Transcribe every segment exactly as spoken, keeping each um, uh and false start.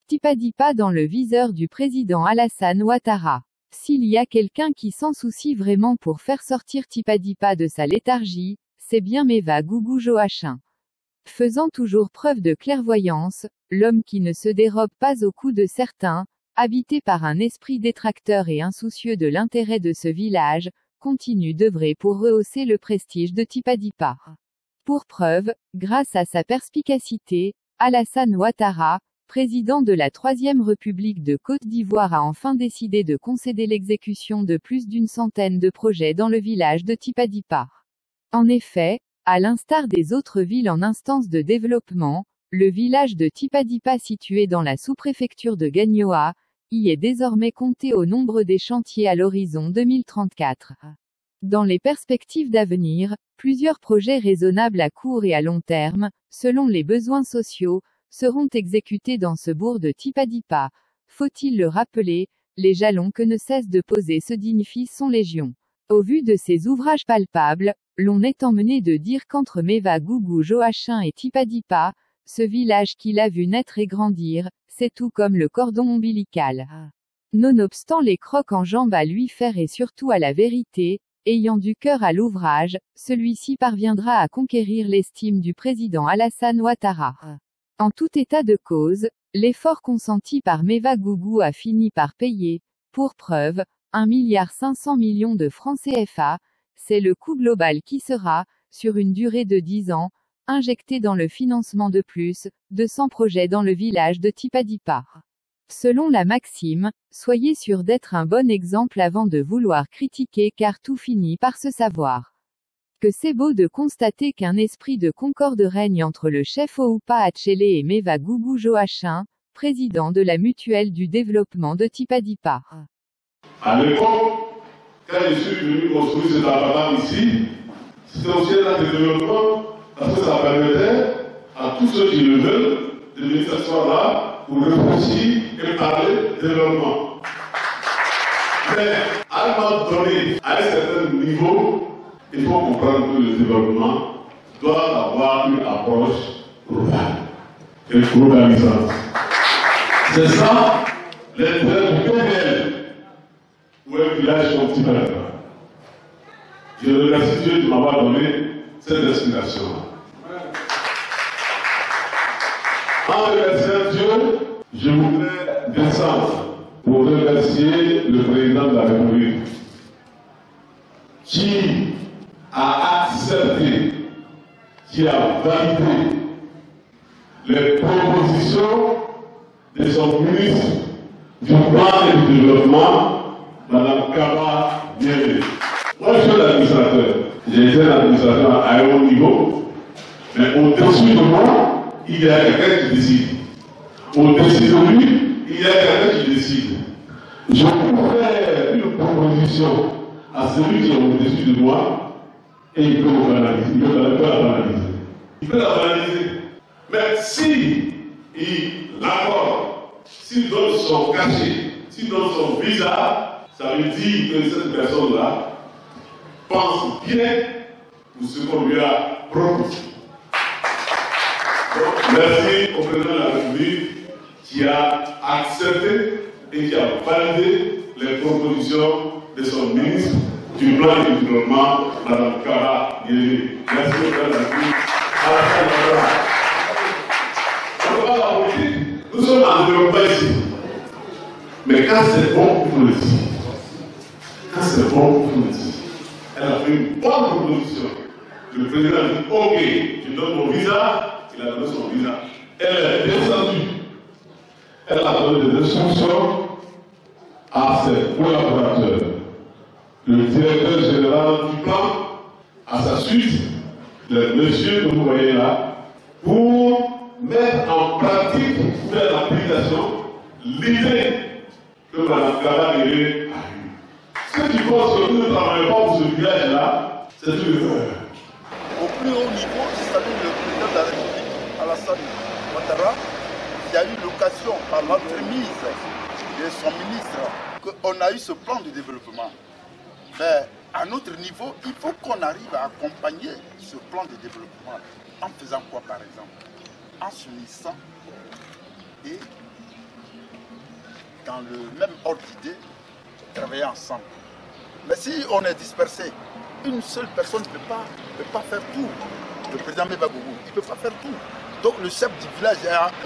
Tipadipa dans le viseur du président Alassane Ouattara. S'il y a quelqu'un qui s'en soucie vraiment pour faire sortir Tipadipa de sa léthargie, c'est bien Meva Gougou Joachim. Faisant toujours preuve de clairvoyance, l'homme qui ne se dérobe pas au coup de certains, habité par un esprit détracteur et insoucieux de l'intérêt de ce village, continue d'œuvrer pour rehausser le prestige de Tipadipa. Pour preuve, grâce à sa perspicacité, Alassane Ouattara, président de la Troisième République de Côte d'Ivoire, a enfin décidé de concéder l'exécution de plus d'une centaine de projets dans le village de Tipadipa. En effet, à l'instar des autres villes en instance de développement, le village de Tipadipa situé dans la sous-préfecture de Gagnoa, y est désormais compté au nombre des chantiers à l'horizon deux mille trente-quatre. Dans les perspectives d'avenir, plusieurs projets raisonnables à court et à long terme, selon les besoins sociaux, seront exécutés dans ce bourg de Tipadipa. Faut-il le rappeler, les jalons que ne cesse de poser ce digne fils sont légion. Au vu de ces ouvrages palpables, l'on est emmené de dire qu'entre Meva Gougou Joachim et Tipadipa, ce village qu'il a vu naître et grandir, c'est tout comme le cordon ombilical. Nonobstant les crocs en jambes à lui faire et surtout à la vérité, ayant du cœur à l'ouvrage, celui-ci parviendra à conquérir l'estime du président Alassane Ouattara. En tout état de cause, l'effort consenti par Meva Gougou a fini par payer. Pour preuve, un milliard cinq cents millions de francs C F A, c'est le coût global qui sera, sur une durée de dix ans, injecté dans le financement de plus de cent projets dans le village de Tipadipa. Selon la maxime, soyez sûr d'être un bon exemple avant de vouloir critiquer, car tout finit par se savoir. Que c'est beau de constater qu'un esprit de concorde règne entre le chef Oupa Achele et Meva Gougou Joachim, président de la mutuelle du développement de Tipadipa. À l'époque, quand je suis venu construire cet appartement ici, c'était aussi un acte de développement, parce que ça permettait à tous ceux qui le veulent de venir s'asseoir là pour réfléchir et parler de développement. Mais à un moment donné, à un certain niveau, il faut comprendre que le développement doit avoir une approche globale et globalisante. C'est ça l'intérêt du P D L ou un village comme Tipadipa. Je remercie Dieu de m'avoir donné cette inspiration. En remerciant Dieu, je voudrais descendre pour remercier le président de la République qui a accepté, qui a validé les propositions de son ministre du plan et du développement, Mme Kaba Diémé. Moi, je suis l'administrateur. J'ai été l'administrateur à un haut niveau, mais au-dessus de moi, il y a quelqu'un qui décide. Au-dessus de lui, il y a quelqu'un qui décide. Je peux faire une proposition à celui qui est au-dessus de moi, et il peut le banaliser. Il peut la banaliser. Il peut la banaliser. Mais si il l'accorde, s'il donne son cachet, s'il donne son visa, ça veut dire que cette personne-là pense bien pour ce qu'on lui a proposé. Donc, merci au président de la République qui a accepté et qui a validé les propositions de son ministre du plan et du développement, Mme Kaba Diémé. Merci au président de la République. On ne va pas la politique. Nous sommes en développement ici. Mais quand c'est bon, il faut le dire. Quand c'est bon, il faut le dire. Elle a fait une bonne proposition. Le président a dit ok, je donne mon visa. Il a donné son visa. Elle est descendue. Elle a donné des instructions à ses collaborateurs. Le directeur général du plan, à sa suite, le monsieur que vous voyez là, pour mettre en pratique, faire l'application, l'idée que Mme Kaba Diémé a eue. Ceux qui pensent que nous ne travaillons pas pour ce village-là, c'est une erreur. Au plus haut niveau, je salue le président de la République, Alassane Ouattara, qui a eu l'occasion, par l'entremise de son ministre, qu'on a eu ce plan de développement. Mais à notre niveau, il faut qu'on arrive à accompagner ce plan de développement. En faisant quoi, par exemple? En s'unissant et dans le même ordre d'idée, travailler ensemble. Mais si on est dispersé, une seule personne ne peut pas, peut pas faire tout. Le président Meva Gougou, il ne peut pas faire tout. Donc le chef du village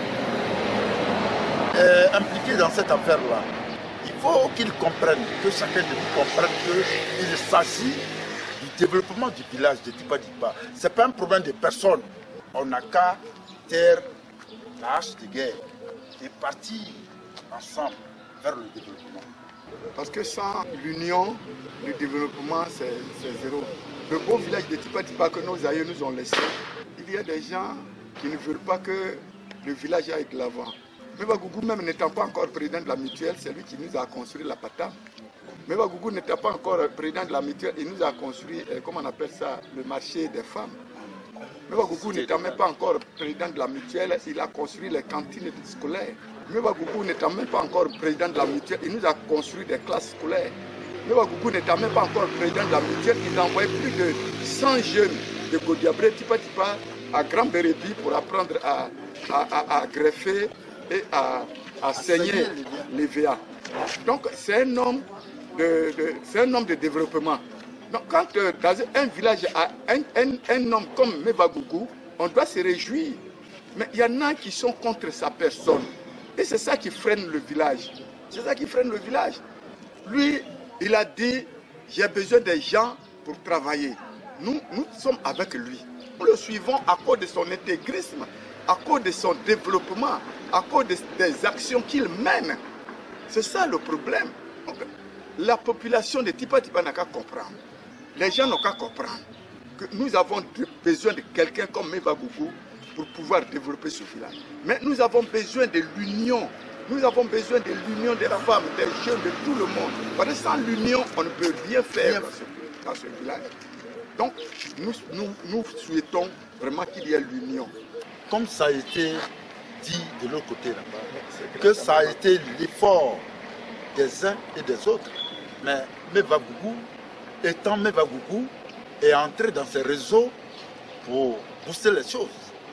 est, est impliqué dans cette affaire-là. Il faut qu'il comprenne, que chacun de nous comprenne qu'il s'agit du développement du village de Tipa Dipa. Ce n'est pas un problème de personne. On n'a qu'à taire la hache de guerre et partir ensemble vers le développement. Parce que sans l'union, le développement, c'est zéro. Le beau village de Tipa Dipa que nos aïeux nous ont laissé, il y a des gens qui ne veulent pas que le village aille de l'avant. Meva Gougou, même n'étant pas encore président de la mutuelle, c'est lui qui nous a construit la Patam. Meva Gougou n'était pas encore président de la mutuelle, il nous a construit, euh, comment on appelle ça, le marché des femmes. Meva Gougou n'étant même pas encore président de la mutuelle, il a construit les cantines scolaires. Meva Gougou n'étant même pas encore président de la mutuelle, il nous a construit des classes scolaires. Meva Gougou n'étant même pas encore président de la mutuelle, il a envoyé plus de cent jeunes de Godiabré, Tipa Dipa, à Grand Bérébi pour apprendre à, à, à, à greffer et à, à saigner les V A. Donc c'est un homme de, de, c'est un homme de développement. Donc quand euh, dans un village a un, un, un homme comme Meva Gougou, on doit se réjouir. Mais il y en a qui sont contre sa personne. Et c'est ça qui freine le village. C'est ça qui freine le village. Lui, il a dit, j'ai besoin des gens pour travailler. Nous, nous sommes avec lui. Nous le suivons à cause de son intégrisme, à cause de son développement, à cause de, des actions qu'il mène. C'est ça le problème. Donc, la population de Tipa Dipa n'a qu'à comprendre. Les gens n'ont qu'à comprendre que nous avons besoin de quelqu'un comme Meva Gougou pour pouvoir développer ce village. Mais nous avons besoin de l'union. Nous avons besoin de l'union des femmes, des jeunes, de tout le monde. Parce que sans l'union, on ne peut rien faire dans ce, dans ce village. Donc, nous, nous, nous souhaitons vraiment qu'il y ait l'union. Comme ça a été dit de l'autre côté là-bas, que ça a été l'effort des uns et des autres. Mais Meva Gougou, étant Meva Gougou, est entré dans ces réseaux pour booster les choses.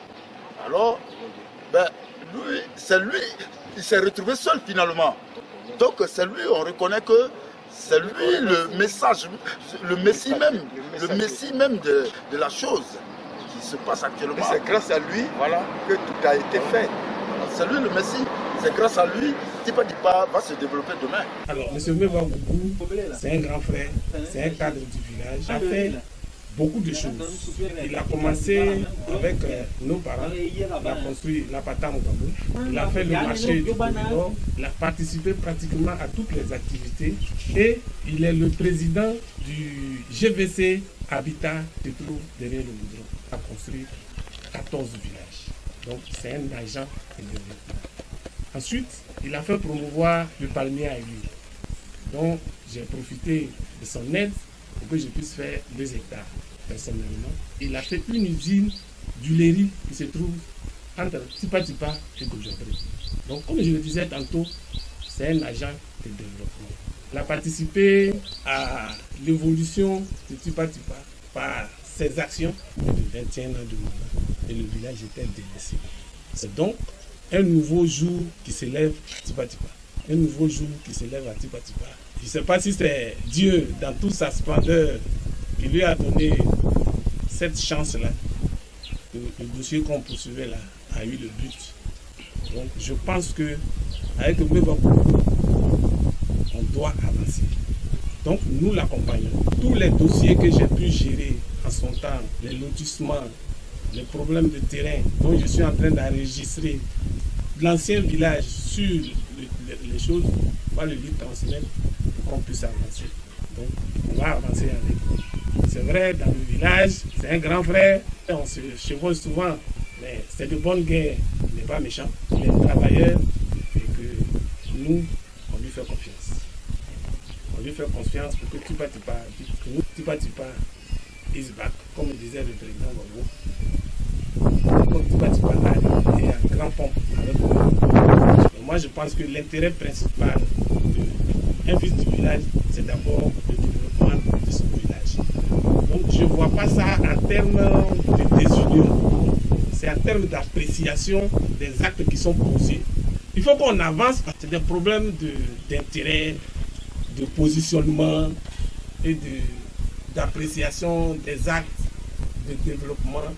Alors, ben, lui, c'est lui, il s'est retrouvé seul finalement. Donc c'est lui, on reconnaît que c'est lui le message, le messie même, le messie même de, de la chose qui se passe actuellement. C'est grâce à lui, voilà, que tout a été fait. C'est lui le messie, c'est grâce à lui que Tipa Dipa va se développer demain. Alors, M. Meva Gougou, c'est un grand frère, c'est un cadre du village. Il a fait beaucoup de choses. Il a commencé avec euh, nos parents, il a construit la Patam au Gabon, il a fait le marché du corridor, il a participé pratiquement à toutes les activités et il est le président du G V C Habitat de Trou derrière le Goudron. Il a construit quatorze villages. Donc c'est un agent de développement. Ensuite, il a fait promouvoir le palmier à huile. Donc j'ai profité de son aide pour que je puisse faire deux hectares personnellement. Il a fait une usine d'huilerie qui se trouve entre Tipa Dipa et Godiabré. Donc comme je le disais tantôt, c'est un agent de développement. Il a participé à l'évolution de Tipa Dipa par ses actions de vingt et un ans de mandat et le village était délaissé. C'est donc un nouveau jour qui s'élève à Tipa Dipa. Un nouveau jour qui s'élève à Tipa Dipa. Je ne sais pas si c'est Dieu, dans toute sa splendeur, qui lui a donné cette chance-là. Le, le dossier qu'on poursuivait là a eu le but. Donc je pense que avec le Meva Gougou, on doit avancer. Donc nous l'accompagnons. Tous les dossiers que j'ai pu gérer en son temps, les lotissements, les problèmes de terrain dont je suis en train d'enregistrer l'ancien village sur le, le, les choses, on va le lui transmettre pour qu'on puisse avancer. Donc on va avancer avec lui. C'est vrai, dans le village, c'est un grand frère, on se chevauche souvent, mais c'est de bonne guerre, il n'est pas méchant, il est travailleur et que nous, on lui fait confiance. On lui fait confiance pour que Tipa Dipa, que nous, Tipa Dipa is back, comme le disait le président Gbagbo. Comme Tipa Dipa a été un grand pompe avec nous. Moi, je pense que l'intérêt principal d'un fils du village, c'est d'abord le développement de son village. Donc, je ne vois pas ça en termes de désunion. C'est en termes d'appréciation des actes qui sont posés. Il faut qu'on avance. C'est des problèmes d'intérêt, de, de positionnement et d'appréciation des actes de développement